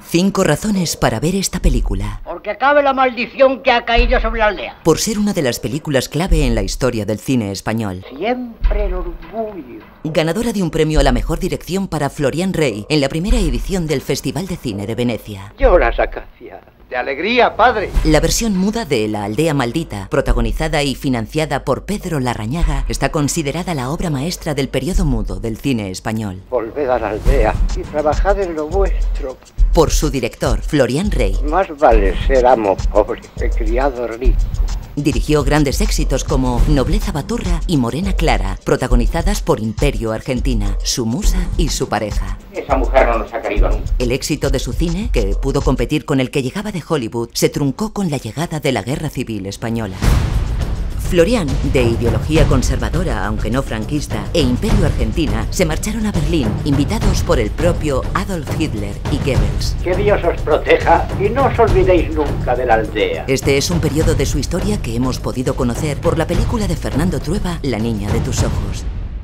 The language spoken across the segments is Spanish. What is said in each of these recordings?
5 razones para ver esta película. Porque acabe la maldición que ha caído sobre la aldea. Por ser una de las películas clave en la historia del cine español. Siempre el orgullo. Ganadora de un premio a la mejor dirección para Florian Rey en la primera edición del Festival de Cine de Venecia. Lloras, Acacia. De alegría, padre. La versión muda de La aldea maldita, protagonizada y financiada por Pedro Larrañaga, está considerada la obra maestra del periodo mudo del cine español. Volved a la aldea y trabajad en lo vuestro. Por su director, Florian Rey. Más vale ser amo pobre que criado rico. Dirigió grandes éxitos como Nobleza Baturra y Morena Clara, protagonizadas por Imperio Argentina, su musa y su pareja. Esa mujer no nos ha querido nunca. El éxito de su cine, que pudo competir con el que llegaba de Hollywood, se truncó con la llegada de la Guerra Civil Española. Florian, de ideología conservadora aunque no franquista, e Imperio Argentina, se marcharon a Berlín, invitados por el propio Adolf Hitler y Goebbels. Que Dios os proteja y no os olvidéis nunca de la aldea. Este es un periodo de su historia que hemos podido conocer por la película de Fernando Trueba, La niña de tus ojos.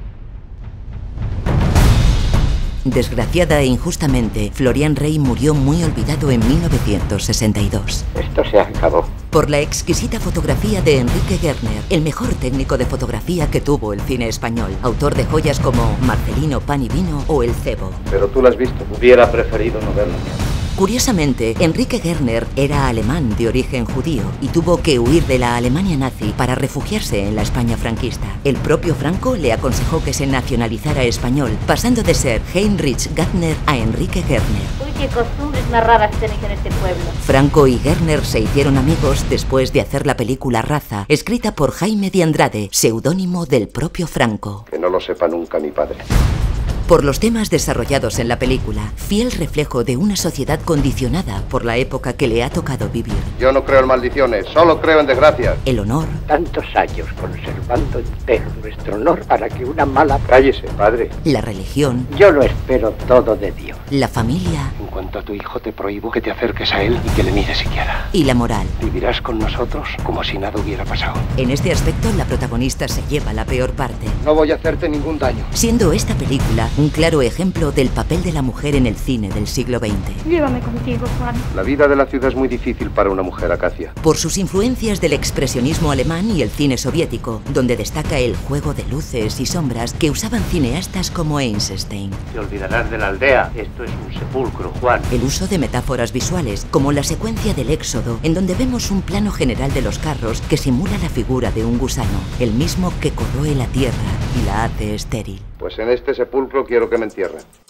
Desgraciada e injustamente, Florian Rey murió muy olvidado en 1962. Esto se acabó. Por la exquisita fotografía de Enrique Gerner, el mejor técnico de fotografía que tuvo el cine español, autor de joyas como Marcelino Pan y Vino o El Cebo. Pero tú la has visto. Hubiera preferido no verla. Curiosamente, Enrique Gerner era alemán de origen judío y tuvo que huir de la Alemania nazi para refugiarse en la España franquista. El propio Franco le aconsejó que se nacionalizara español, pasando de ser Heinrich Gärtner a Enrique Gerner. Uy, qué costumbres más raras tenéis en este pueblo. Franco y Gerner se hicieron amigos después de hacer la película Raza, escrita por Jaime de Andrade, seudónimo del propio Franco. Que no lo sepa nunca mi padre. Por los temas desarrollados en la película, fiel reflejo de una sociedad condicionada por la época que le ha tocado vivir. Yo no creo en maldiciones, solo creo en desgracias. El honor. Tantos años conservando entero nuestro honor para que una mala... Cállese, padre. La religión. Yo lo espero todo de Dios. La familia. En cuanto a tu hijo, te prohíbo que te acerques a él y que le mires siquiera. Y la moral. Vivirás con nosotros como si nada hubiera pasado. En este aspecto, la protagonista se lleva la peor parte. No voy a hacerte ningún daño. Siendo esta película un claro ejemplo del papel de la mujer en el cine del siglo XX. Llévame contigo, Juan. La vida de la ciudad es muy difícil para una mujer, Acacia. Por sus influencias del expresionismo alemán y el cine soviético, donde destaca el juego de luces y sombras que usaban cineastas como Eisenstein. Te olvidarás de la aldea. Esto es un sepulcro, Juan. El uso de metáforas visuales, como la secuencia del Éxodo, en donde vemos un plano general de los carros que simula la figura de un gusano, el mismo que corroe la tierra y la hace estéril. Pues en este sepulcro quiero que me entierren.